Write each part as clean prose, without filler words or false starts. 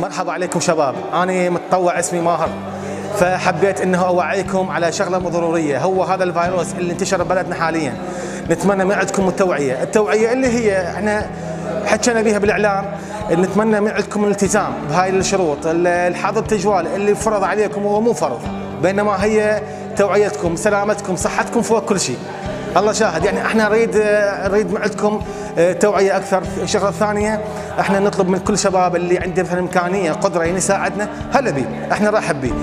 مرحبا عليكم شباب، أنا متطوع اسمي ماهر، فحبيت انه اوعيكم على شغله ضروريه، هو هذا الفيروس اللي انتشر ببلدنا حاليا. نتمنى من عندكم التوعيه اللي هي احنا حكينا بها بالاعلام. نتمنى من عندكم الالتزام بهاي الشروط، الحظر التجوال اللي فرض عليكم هو مو فرض، بينما هي توعيتكم، سلامتكم، صحتكم فوق كل شيء. الله شاهد، يعني احنا نريد من عندكم توعيه اكثر. الشغله الثانيه، احنا نطلب من كل شباب اللي عنده مثلا امكانيه قدره يعني يساعدنا، هلا بيه، احنا نرحب بيه.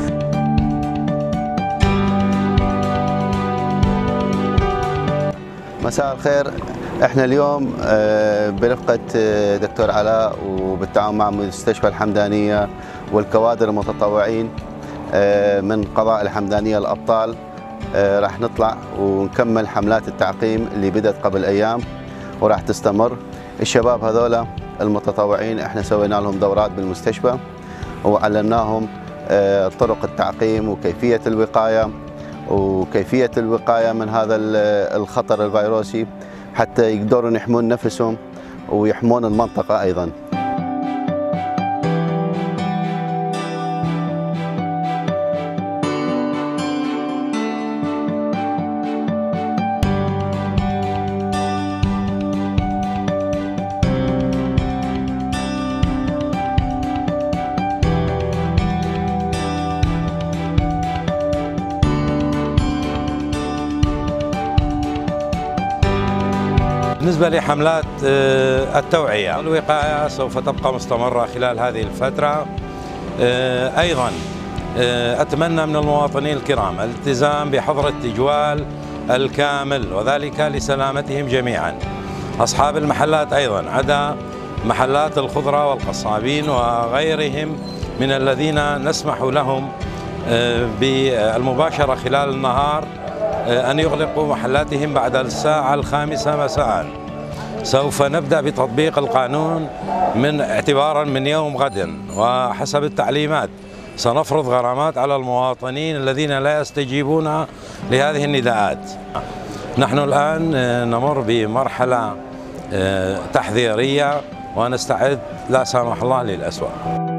مساء الخير. احنا اليوم برفقة دكتور علاء وبالتعاون مع مستشفى الحمدانية والكوادر المتطوعين من قضاء الحمدانية الأبطال، راح نطلع ونكمل حملات التعقيم اللي بدأت قبل أيام وراح تستمر. الشباب هذولا المتطوعين احنا سوينا لهم دورات بالمستشفى وعلمناهم طرق التعقيم وكيفية الوقاية من هذا الخطر الفيروسي، حتى يقدرون يحمون نفسهم ويحمون المنطقة أيضا. بالنسبة لحملات التوعية والوقاية سوف تبقى مستمرة خلال هذه الفترة. أيضا أتمنى من المواطنين الكرام الالتزام بحظر التجوال الكامل، وذلك لسلامتهم جميعا. أصحاب المحلات أيضا، عدا محلات الخضرة والقصابين وغيرهم من الذين نسمح لهم بالمباشرة خلال النهار أن يغلقوا محلاتهم بعد الساعة 5 مساء. سوف نبدأ بتطبيق القانون اعتبارا من يوم غد، وحسب التعليمات سنفرض غرامات على المواطنين الذين لا يستجيبون لهذه النداءات. نحن الآن نمر بمرحلة تحذيرية ونستعد لا سامح الله للأسوأ.